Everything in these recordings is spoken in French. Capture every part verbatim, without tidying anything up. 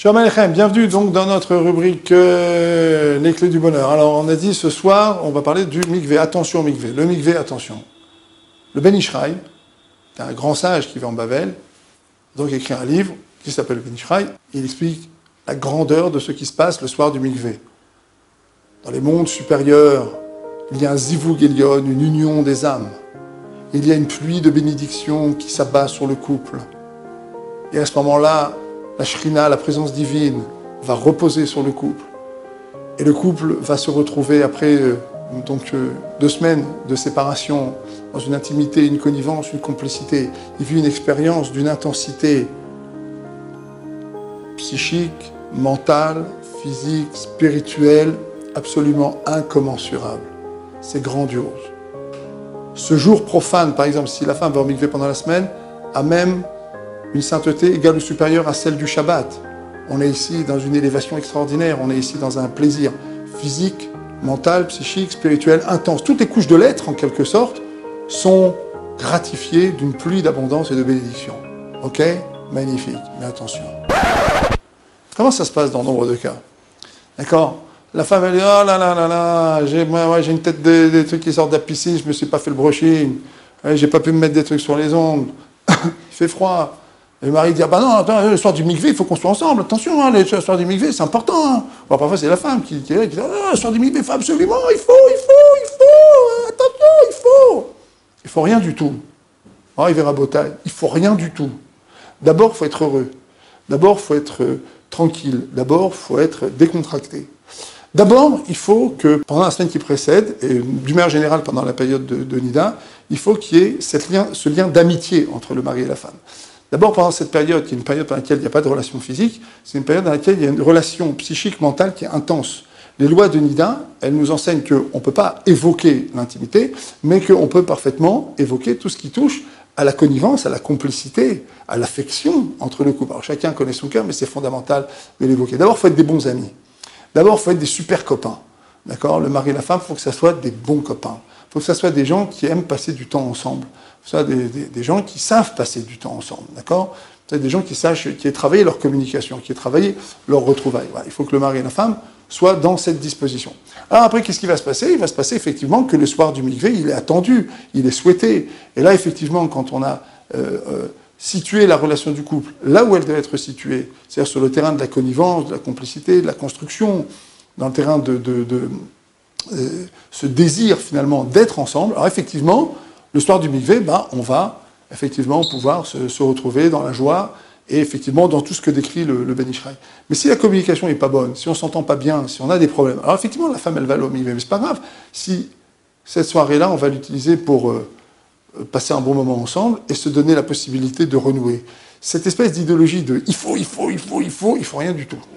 Shalom Aleichem, bienvenue donc dans notre rubrique euh, Les clés du bonheur. Alors on a dit ce soir, on va parler du mikvé. Attention au mikvé. Le mikvé, attention. Le Ben Ish Chai, c'est un grand sage qui vit en Bavel, donc il écrit un livre qui s'appelle le Ben Ish Chai. Il explique la grandeur de ce qui se passe le soir du mikvé. Dans les mondes supérieurs, il y a un zivug elyon, une union des âmes. Il y a une pluie de bénédictions qui s'abat sur le couple. Et à ce moment-là, la shrina, la présence divine, va reposer sur le couple. Et le couple va se retrouver après euh, donc, euh, deux semaines de séparation, dans une intimité, une connivence, une complicité. Il vit une expérience d'une intensité psychique, mentale, physique, spirituelle, absolument incommensurable. C'est grandiose. Ce jour profane, par exemple, si la femme va au mikvé pendant la semaine, a même une sainteté égale ou supérieure à celle du Shabbat. On est ici dans une élévation extraordinaire, on est ici dans un plaisir physique, mental, psychique, spirituel, intense. Toutes les couches de l'être, en quelque sorte, sont gratifiées d'une pluie d'abondance et de bénédiction. Ok? Magnifique, mais attention. Comment ça se passe dans nombre de cas? D'accord? La femme, elle dit, oh là là là là, j'ai ouais, j'ai une tête de, des trucs qui sortent de la piscine, je me suis pas fait le brushing, ouais, j'ai pas pu me mettre des trucs sur les ongles, il fait froid. Et le mari dit, ah bah non, attends, le soir du mikvé, il faut qu'on soit ensemble, attention, hein, le soir du mikvé, c'est important. Hein. Bon, parfois, c'est la femme qui, qui est là, qui dit, ah, le soir du mikvé, il faut absolument, il faut, il faut, il faut, attention, il faut. Il faut rien du tout. Oh, il verra Botaï, il faut rien du tout. D'abord, il faut être heureux. D'abord, il faut être euh, tranquille. D'abord, il faut être décontracté. D'abord, il faut que, pendant la semaine qui précède, et d'une manière générale pendant la période de, de Nida, il faut qu'il y ait cette lien, ce lien d'amitié entre le mari et la femme. D'abord, pendant cette période, qui est une période pendant laquelle il n'y a pas de relation physique, c'est une période dans laquelle il y a une relation psychique, mentale qui est intense. Les lois de Nida, elles nous enseignent qu'on ne peut pas évoquer l'intimité, mais qu'on peut parfaitement évoquer tout ce qui touche à la connivence, à la complicité, à l'affection entre le couple. Alors chacun connaît son cœur, mais c'est fondamental de l'évoquer. D'abord, il faut être des bons amis. D'abord, il faut être des super copains. D'accord? Le mari et la femme, il faut que ça soit des bons copains. Il faut que ça soit des gens qui aiment passer du temps ensemble. Il faut que ça soit des, des, des gens qui savent passer du temps ensemble. D'accord? C'est des gens qui sachent, qui aient travaillé leur communication, qui aient travaillé leur retrouvailles. Voilà. Il faut que le mari et la femme soient dans cette disposition. Alors après, qu'est-ce qui va se passer? Il va se passer effectivement que le soir du mikvé, il est attendu, il est souhaité. Et là, effectivement, quand on a euh, euh, situé la relation du couple là où elle doit être située, c'est-à-dire sur le terrain de la connivence, de la complicité, de la construction, dans le terrain de, de, de euh, ce désir finalement d'être ensemble, alors effectivement, le soir du mikvé, ben, on va effectivement pouvoir se, se retrouver dans la joie et effectivement dans tout ce que décrit le, le Ben Ish Chai. Mais si la communication n'est pas bonne, si on ne s'entend pas bien, si on a des problèmes, alors effectivement la femme elle va aller au mikvé, mais c'est pas grave. Si cette soirée-là, on va l'utiliser pour euh, passer un bon moment ensemble et se donner la possibilité de renouer. Cette espèce d'idéologie de il faut, il faut, il faut, il faut, il faut rien du tout.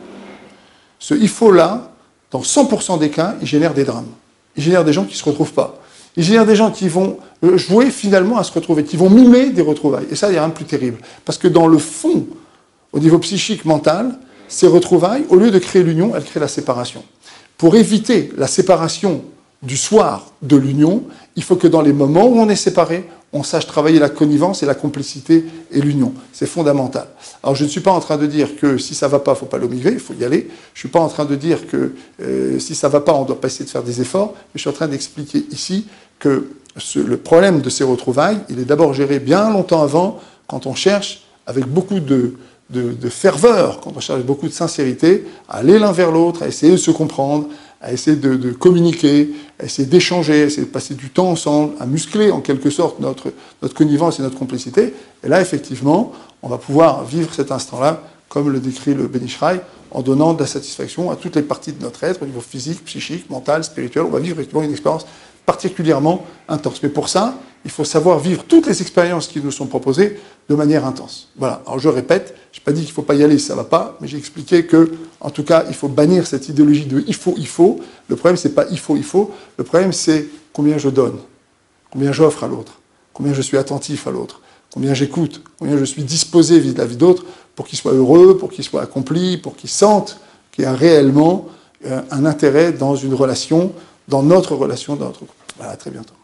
Ce il faut-là, dans cent pour cent des cas, il génère des drames. Il génère des gens qui ne se retrouvent pas. Il génère des gens qui vont jouer finalement à se retrouver, qui vont mimer des retrouvailles. Et ça, il n'y a rien de plus terrible. Parce que dans le fond, au niveau psychique, mental, ces retrouvailles, au lieu de créer l'union, elles créent la séparation. Pour éviter la séparation du soir de l'union, il faut que dans les moments où on est séparés, on sache travailler la connivence et la complicité et l'union. C'est fondamental. Alors je ne suis pas en train de dire que si ça ne va pas, il ne faut pas aller au mikvé, il faut y aller. Je ne suis pas en train de dire que euh, si ça ne va pas, on ne doit pas essayer de faire des efforts. Mais je suis en train d'expliquer ici que ce, le problème de ces retrouvailles, il est d'abord géré bien longtemps avant, quand on cherche avec beaucoup de, de, de ferveur, quand on cherche avec beaucoup de sincérité, à aller l'un vers l'autre, à essayer de se comprendre, à essayer de, de communiquer, à essayer d'échanger, à essayer de passer du temps ensemble, à muscler en quelque sorte notre, notre connivence et notre complicité. Et là, effectivement, on va pouvoir vivre cet instant-là, comme le décrit le Ben Ish Chai, en donnant de la satisfaction à toutes les parties de notre être, au niveau physique, psychique, mental, spirituel. On va vivre effectivement une expérience particulièrement intense. Mais pour ça, il faut savoir vivre toutes les expériences qui nous sont proposées de manière intense. Voilà. Alors je répète, je n'ai pas dit qu'il ne faut pas y aller si ça ne va pas, mais j'ai expliqué que, en tout cas, il faut bannir cette idéologie de il faut, il faut. Le problème, ce n'est pas il faut, il faut. Le problème, c'est combien je donne, combien j'offre à l'autre, combien je suis attentif à l'autre, combien j'écoute, combien je suis disposé vis-à-vis d'autres pour qu'il soit heureux, pour qu'il soit accompli, pour qu'il sente qu'il y a réellement un intérêt dans une relation, dans notre relation, dans notre couple. Voilà, à très bientôt.